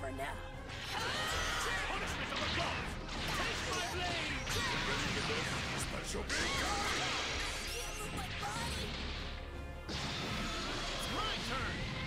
for now. Punishment of above! Take my blade! Ready to this? Special big gun! Can't move my body! It's my turn!